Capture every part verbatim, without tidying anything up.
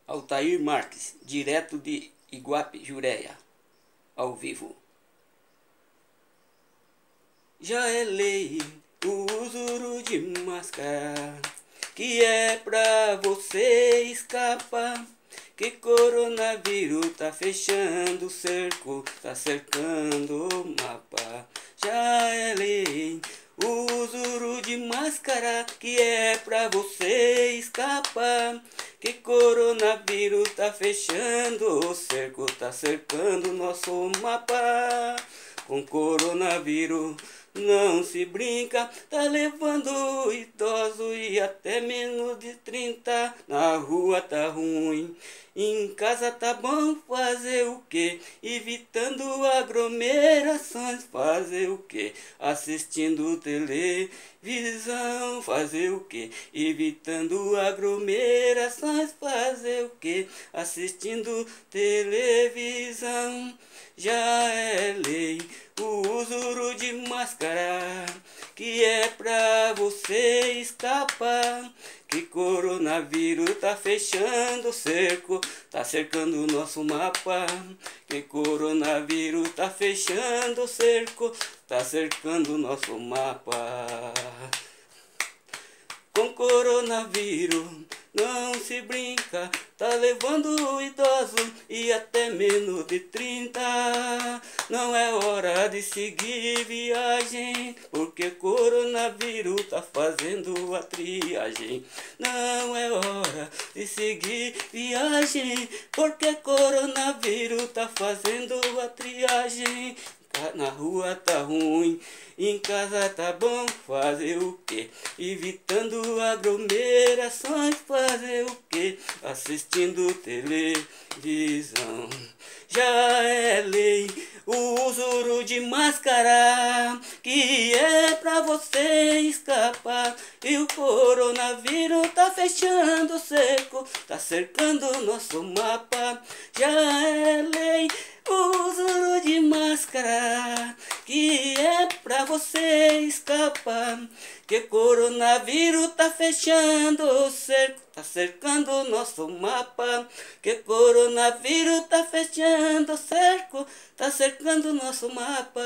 Altair Marques, direto de Iguape, Jureia, ao vivo. Já é lei o uso de máscara, que é pra você escapar, que coronavírus tá fechando o cerco, tá cercando o mapa. Já é lei o uso de máscara, que é pra você escapar, que coronavírus tá fechando o cerco, tá cercando nosso mapa. Com coronavírus não se brinca, tá levando idoso e até menos de trinta. Na rua tá ruim, em casa tá bom, fazer o que? Evitando aglomerações, fazer o que? Assistindo televisão, fazer o que? Evitando aglomerações, fazer o que? Assistindo televisão. Já é lei o uso de máscara, que é pra você escapar, que coronavírus tá fechando o cerco, tá cercando o nosso mapa. Que coronavírus tá fechando o cerco, tá cercando o nosso mapa. Com coronavírus não se brinca, tá levando idoso e até menos de trinta. Não é hora de seguir viagem, porque coronavírus tá fazendo a triagem. Não é hora de seguir viagem, porque coronavírus tá fazendo a triagem. Na rua tá ruim, em casa tá bom, fazer o que? Evitando aglomerações, fazer o que? Assistindo televisão. Já é lei o uso de máscara, que é pra você escapar, e o coronavírus tá fechando o cerco, tá cercando o nosso mapa. Já é lei o uso de máscara, que é pra você escapar, que coronavírus tá fechando o cerco, tá cercando o nosso mapa. Que coronavírus tá fechando o cerco, tá cercando o nosso mapa.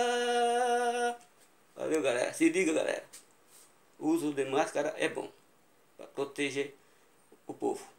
Valeu, galera. Se liga, galera. O uso de máscara é bom para proteger o povo.